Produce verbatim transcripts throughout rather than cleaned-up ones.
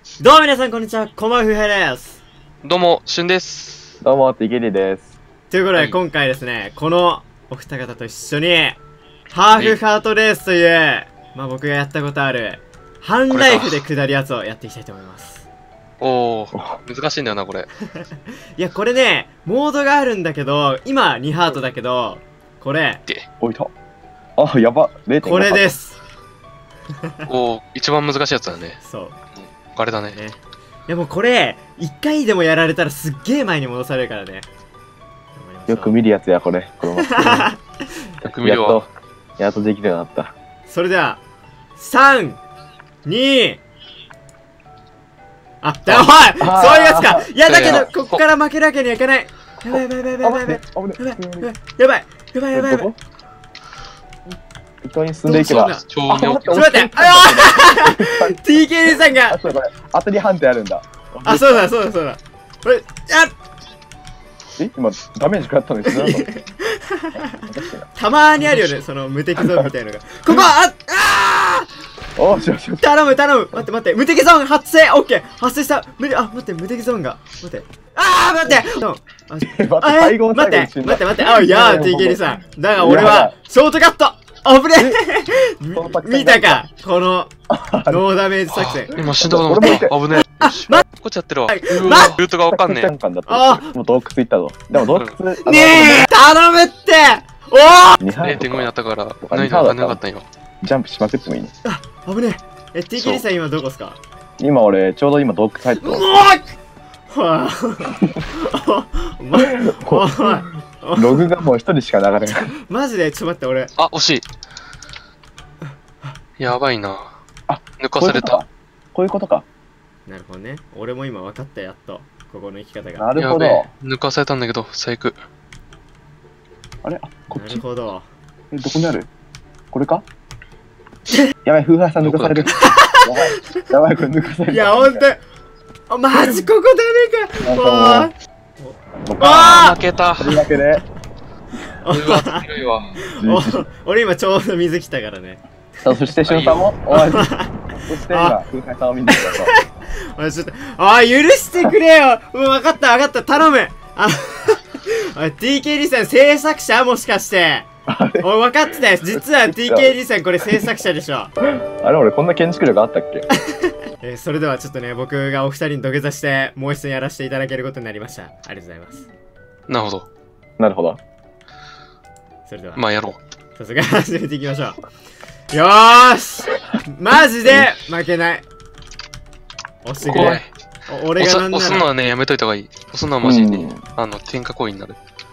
どうも皆さんこんにちは、こんばんは、ふうへいです。 どうも、しゅんです。 どうも、ティギリです。 ということで、 はい、 今回ですね、このお二方と一緒に、ハーフハートレースという、まあ僕がやったことある、半ライフで下るやつをやっていきたいと思います。 おー、難しいんだよな、これ。 いや、これね、モードがあるんだけど、今にハートだけど、これ、 おいた。あ、やば。れいてんごこれです。 おー、一番難しいやつだね。 そう。 あれだね。 ね。いやもうこれ、一回でもやられたらすっげえ前に戻されるからね。 よく見るやつや、これ。このよく見るわ。 やっと、やっとできるようになった。 それでは、さん、に、あ、だ、おいそういうやつか。いやだけど、こっから負けるわけにはいかない。やばいやばいやばいやばいやばい。やばいやばいやばいやばいやばい。 適当に進んでいけば。 ちょうど。 ちょっと待って、ああ ティーケーディー さんがあ、そうこれ、当たり判定あるんだ。 あ、そうだそうだそうだ。これ、あえ、今、ダメージ食らったのに知らなかった。 たまーにあるよね、その無敵ゾーンみたいなのが。ここああおしよしよし。 頼む頼む待って待って、無敵ゾーン発生オッケー発生した無理あ、待って、無敵ゾーンが。待って。あー待って待って、 あ最後の待って最後に待って待って、あ、いやー ティーケーディー さん。だが俺は、ショートカットあぶねえ見たかこの、ノーダメージ作戦。 今死んだことなかった。危ねえ。よし、こっちやってるわ。うわ、ルートがわかんねえ。 あもう洞窟行ったぞ。でも洞窟。 ねえ頼むっておーれいてんご になったから、何がなかったんよ。 ジャンプしまくってもいいの。 あ、危ねえ。え、ティーケーディー さん今どこっすか？ 今俺、ちょうど今洞窟入った。 うおーはぁ。 ログがもう一人しか流れない。 マジでちょっと待って、俺。 あ、惜しい。やばいな。あ、抜かされた。 こういうことか。 なるほどね。俺も今分かったやっと。ここの生き方が。 なるほど。 抜かされたんだけど、最悪。 あれあ、こっち。 なるほど。 え、どこにあるこれかやばい、風花さん抜かされる。やばい、これ抜かされる。 いや、ほんとあ、マジここダメか。わあー負けた。 というわけで。 うわ、強いわ。 俺今ちょうど水来たからね。 さあ、そしてしゅんさんも終わり。そして今、風花さんを見に行ったと。 あ、ちょっと、あ、許してくれよ。うん、分かった分かった、頼む。あ、ティーケーディー さん制作者もしかして。俺分かってたよ。実は ティーケーディー さんこれ制作者でしょ。 あれ俺こんな建築力あったっけえー、それではちょっとね、僕がお二人に土下座してもう一戦やらせていただけることになりました。ありがとうございます。 なるほど。 なるほど。 それでは。まあやろう。さすが始めていきましょう。よーしマジで負けない。押してくれ。俺がなんなら押すのはね、やめといた方がいい。押すのはマジにね、あの、天下行為になる。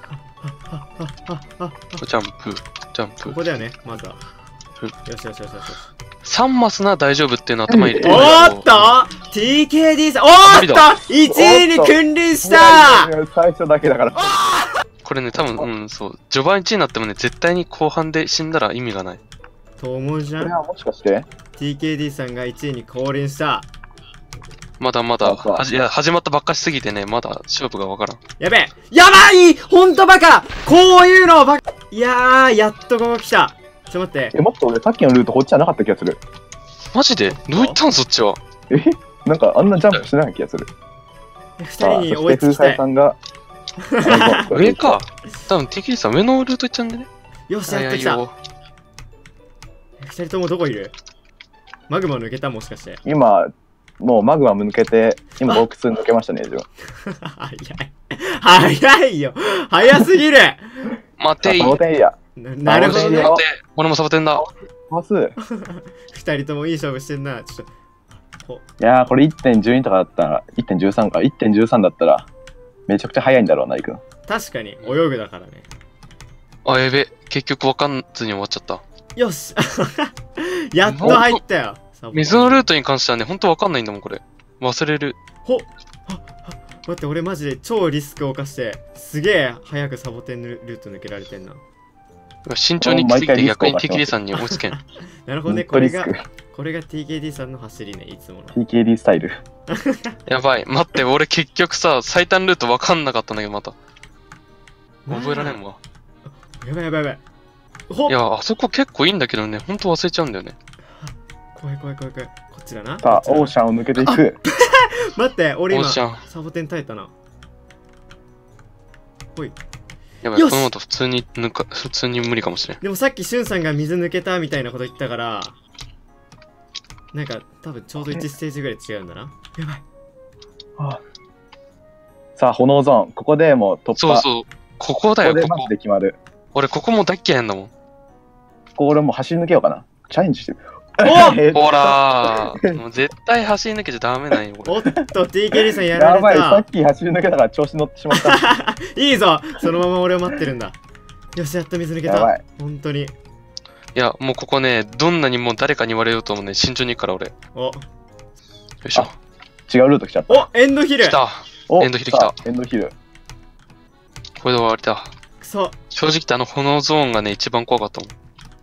ジャンプ、ジャンプ。 ここだよね、まずは。よしよしよしよし。 さんマスな大丈夫っていうの頭入れておーっと ティーケーディー さん、おーっといちいに君臨した最初だけだから。 これね、多分、うん、そう。序盤いちいになってもね、絶対に後半で死んだら意味がない。 と思うじゃん。 これはもしかしてティーケーディー さんがいちいに降臨した。 まだまだ、はじいや始まったばっかしすぎてね、まだ勝負がわからん。 やべえやばいほんとバカこういうのバカいやー、やっとここ来た。ちょっと待って。 え、もっと俺さっきのルートこっちじゃなかった気がする。 マジでどういったんそっちは。 えなんかあんなジャンプしてない気がする。 二人に追いつきたい。 さんが上か。多分、ティーケーディー さん上のルート行っちゃうんでね。 よし、やってきた。二人ともどこいる？マグマ抜けたもしかして。 今、もうマグマ抜けて、今洞窟抜けましたね、自分。 早い。早いよ。早すぎる。 待てい。サボテンや。 なるほどね。 俺もサボテンだ。 パス。 二人ともいい勝負してんな。ちょっと。いやー、これ いってんじゅうに とかだったら、いってんじゅうさん か、いってんじゅうさん だったら、めちゃくちゃ早いんだろうな、行くの。 確かに、泳ぐだからね。 あ、やべ。結局わかんずに終わっちゃった。 よしやっと入ったよ。 水のルートに関してはね、ほんとわかんないんだもん、これ。忘れる。 ほっ待って、俺マジで超リスクを冒して、すげえ早くサボテンルート抜けられてんな。 慎重に来すぎて逆に ティーケーディー さんに追いつけん。 なるほどね、これが、これが ティーケーディー さんの走りね、いつもの。 ティーケーディー スタイル。 やばい、待って、俺結局さ、最短ルートわかんなかったんだけど、また。覚えられんわ。 やばいやばいやばい。 いや、あそこ結構いいんだけどね、ほんと忘れちゃうんだよね。 怖い怖い怖い怖い。こっちだな。 さあ、オーシシャンを抜けていく。 待って、俺今、 オーシャン。 サボテン耐えたな。ほい。 やばい、 よしこの後普通に抜か、普通に無理かもしれん。 でもさっきしゅんさんが水抜けたみたいなこと言ったから、なんか多分ちょうどいちステージぐらい違うんだな。やばい。 あさあ、炎ゾーン。ここでもう突破。 そうそう。ここだよ、ここここでマジ。で決まる。 俺、ここも大っ嫌いなんだもん。 ここ俺もう走り抜けようかな。チャレンジしてる。 おえほらー。もう絶対走り抜けちゃダメなんよ、これ。 おっと、ティーケーリー さんやられやばい、さたっ。き走り抜けたから調子乗ってしまった。 いいぞ、そのまま俺を待ってるんだ。よし、やっと水抜けたやばい。 本当に。 いや、もうここね、どんなにもう誰かに言われようともね、慎重に行くから俺。よお、 いしょ。 違うルート来ちゃった。 お、エンドヒル来た。 おエンドヒル来たさあエンドヒル。 これで終わりだ。 くそ。 正直言ってあの炎ゾーンがね、一番怖かったもん。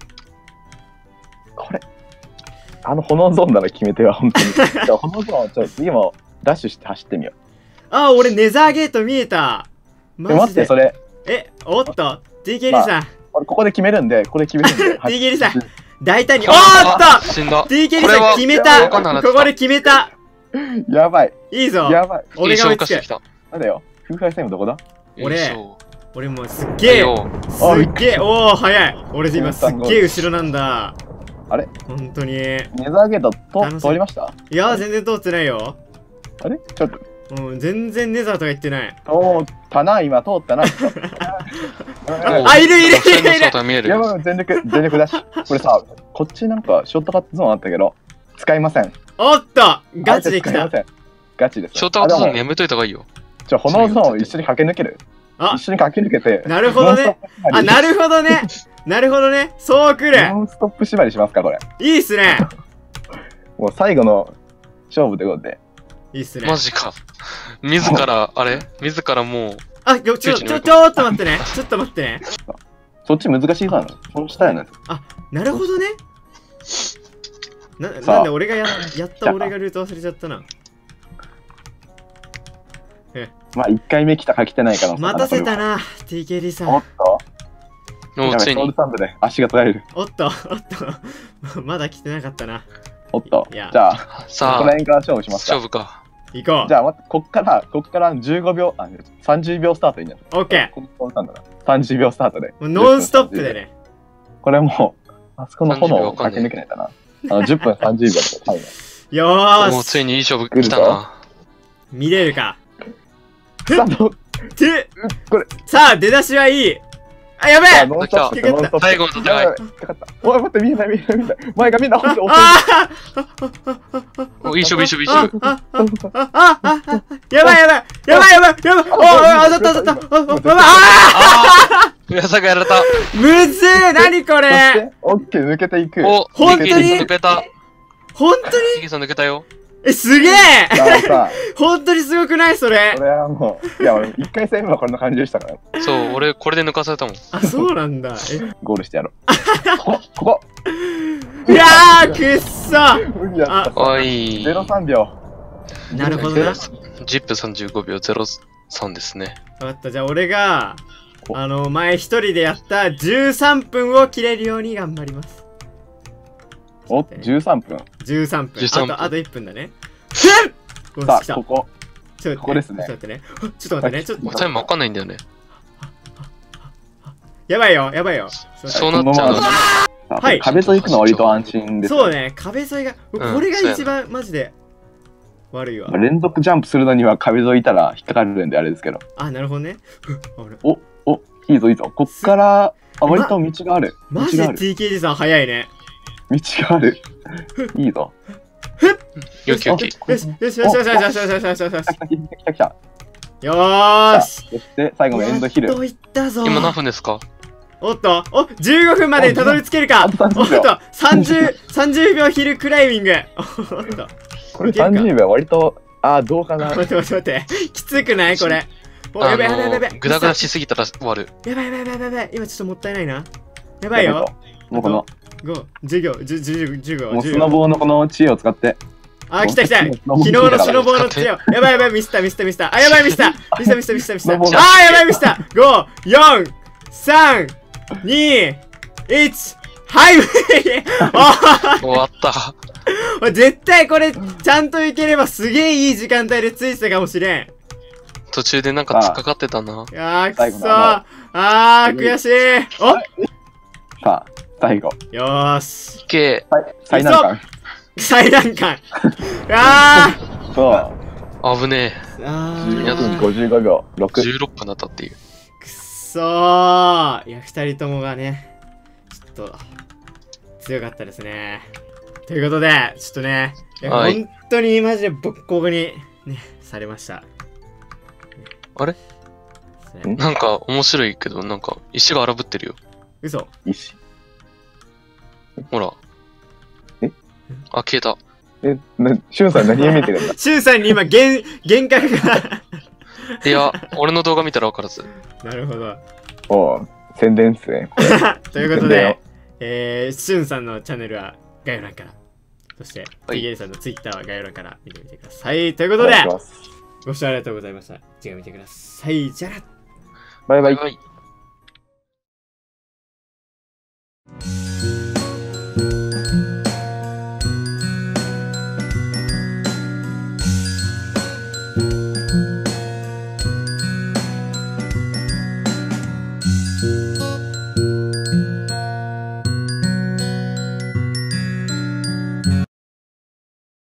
これ。あの炎ゾーンなら決めては、本当に。じゃあ炎ゾーンをちょっと次もダッシュして走ってみよあ、俺ネザーゲート見えた。 う。え、 マジで待って、そ。れ。 え、おっと、ティーケーリー さん。 俺ここで決めるんで、ここで決めるんで。 ティーケーリーさんはい大胆に。おあーっと死んだ。 ティーケーリーこれはさん決めわたかんなかったここで決めたやばい。 いいぞやばい。 いい俺が追いつく消化してきた。 なんだよ。風化線もどこだ俺いい勝俺もうすっげえよすっげえおー早い俺今すっげえ後ろなんだあれ本当にいネザーゲート楽しいと通りましたや全然通ってないよあれちょっと、 うん全然ネザーとか言ってない通ったな、今、通ったな。 あいるいるいるいる落選の姿が見えるいや、もう全力、全力だし。これさ、こっちなんかショートカットゾーンあったけど、使いません。 おっとガチで来た使いません。ガチです。 ショートカットゾーンあでもやめといた方がいいよ。 じゃあ、炎ゾーンを一緒に駆け抜けるあ一緒に駆け抜けて。 なるほどねあなるるほどねなるほどねそう来るノンストップ縛りしますか、これ。 いいっすねもう最後の勝負ということで。 いいっすねマジか。自ら、あれ自らもう、 あよちょちょちょっと待ってねちょっと待ってねそっち難しいそうなのその下やな。 なるほどねなさあなんで俺がややった俺がルート忘れちゃったなまあ、いっかいめ来たか来てないかの。 待たせたな。 な ティーケーディー さんおっとやばい、 もうついにソウル、サンドで足が取られる。 おっと、おっと、まだ来てなかったな。 おっと。 いやじゃあ、こさあ、 の辺から勝負しますか。 勝負か。 行こじゃあ、待って、こっから、こっからじゅうごびょう、あ、さんじゅうびょうスタートいいんじゃないう。オッケここなんだな。さんじゅうびょうスタートで。 ー。もうノンストップでね。 これもう、あそこの炎をさんじゅうびょうわかんね駆け抜けないとな。あの、じゅっぷんさんじゅうびょうとかタイム。 よーし。 もうついにいい勝負来たな。 見れるか。 スタートてこれ。 さあ、出だしはいい。あ、やべえあノンストップ、 来たノンストップ。 最後の戦いやばやばかかった。おい、待って、見えない、見えない、見えない。前が見えない、ほんと、遅い。 あおいい勝負、いい勝負、いい勝負。 あああああやばいやばいやばいやばいやばいおいおい当たった当たったおおやばいあああ上坂やられた。 ーむずい何こそしれて、オッケー、抜けていく。 お、 本当にヒゲさん抜けた。 本当にヒゲさん抜けたよ。 え、すげえあのさ、 本当にすごくないそれこれはもう、いや、俺、いっかい戦目はこんな感じでしたから、 そう、俺、これで抜かされたもん。 あ、そうなんだ。 ゴールしてやろう。ここ、ここ、 え、いやー、くっそ無理やった。 おい。 ゼロさんびょう。 なるほどな。 じゅっぷんさんじゅうごびょうゼロさんですね。 わかった、じゃあ俺が、 おあの、前一人でやったじゅうさんぷんを切れるように頑張ります。 お、じゅうさんぷん。 じゅうさんぷん。 じゅうさんぷんあと、あといっぷんだね。ふんおさあ、 来たここ。 ちょっと待ってここですねちょっと待ってね。ちょっと待ってね。ちょっと、 タイムわかんないんだよね。 やばいよ、やばいよ。 そうなっちゃうの。 さあはい壁沿い行くの割と安心です。 そうね、壁沿いが、 うんこれが一番マジで悪いわ。 連続ジャンプするのには壁沿いいたら引っかかるんであれですけど。 あ、なるほどね。ふっあれお、お、いいぞいいぞ。こっから、あ、割と道がある。道マジでがある。 ティーケーディー さん早いね。 道がある。いいぞ。 よきよき。 よし、よしよしよしよしよしよしよしよしよし。 来た来た来た来た。 よーし。 そして最後のエンドヒルやっ。といったぞ。 今何分ですか？ おっと、お、じゅうごふんまでにたどり着けるか。 あとおっと、さんじゅう、さんじゅうびょうヒルクライミング。おっと、 これさんじゅうびょう割と、あー、どうかな。 待って待って待って。きつくないこれ。お、やあばいやばいやばいやばい。 の、グダグダしすぎたら終わる。 やばいやばいやばいやばい。今ちょっともったいないな。やばいよ。 もうこの、 ご、じゅうびょう、じゅう、じゅう、じゅうびょう、 もうじゅうびょう。 スノボーのこの知恵を使って。 あ、来た来た。昨スノボー日のスノボーの強い。やばいやばい、ミスったミスったミスった。あ、やばいミスった。ミスったミスったミスったミスった。あスノボーのー、やばいミスった。ご、よん、さん、に、いち、はい、おー終わった。 絶対これ、ちゃんといければすげえいい時間帯でついてたかもしれん。 途中でなんか突っかかってたな。 いやー、く最後のそー。あー、悔しい。おさあ、最後。 よーし。 いけ最難関。 最難関。あそう。 危ねー。あじゅうごふんー。 ごじゅうごびょう。ろえ。 く。 じゅうろっぷんだったっていう。 くっそー。いや、二人ともがね、ちょっと、強かったですね。ということで、ちょっとね、いやはい本当にマジでボッコボコに、ね、されました。 あれですねなんか面白いけど、なんか石が荒ぶってるよ。 嘘。 石。 ほら。 えあ、消えた。 え、な、しゅんさん何を見てるんだしゅんさんに今、幻、幻覚が。 いや、俺の動画見たら分からず。 なるほど。 おう、宣伝っすね。 ということ宣伝をで、えー、しゅんさんのチャンネルは概要欄から、そして、 はいティーケー さんのツイッターは概要欄から見てみてください。ということでお願いし、ますご視聴ありがとうございました。次回見てください。じゃあな。 バイバイバイ。バイ。